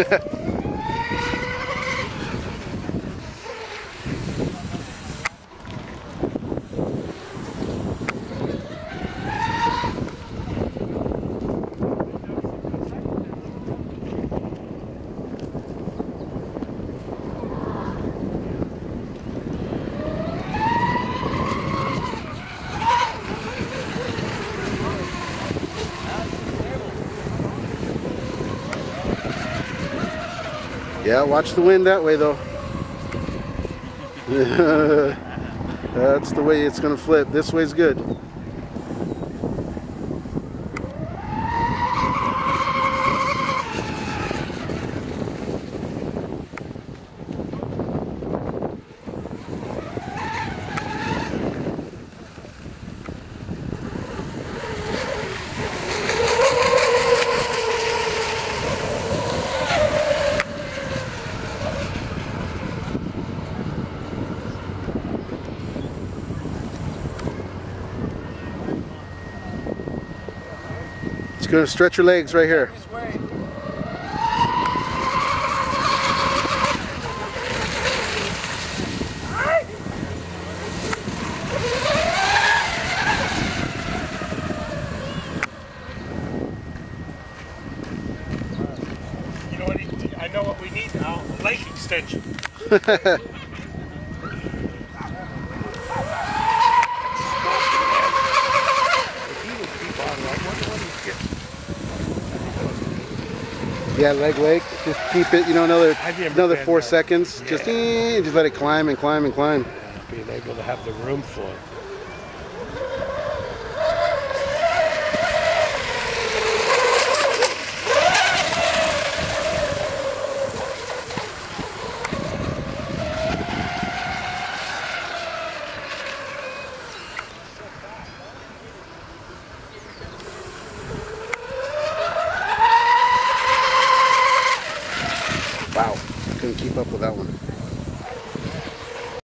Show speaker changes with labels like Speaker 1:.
Speaker 1: Yeah, watch the wind that way though. That's the way it's gonna flip. This way's good. It's gonna stretch your legs right here.
Speaker 2: This way. You know what? I know what we need now. A lake extension.
Speaker 1: Yeah, leg wake. Just keep it, you know, another 4 seconds.
Speaker 2: Yeah.
Speaker 1: Just let it climb and climb and climb.
Speaker 2: Yeah, being able to have the room for it.
Speaker 1: Wow, couldn't keep up with that one.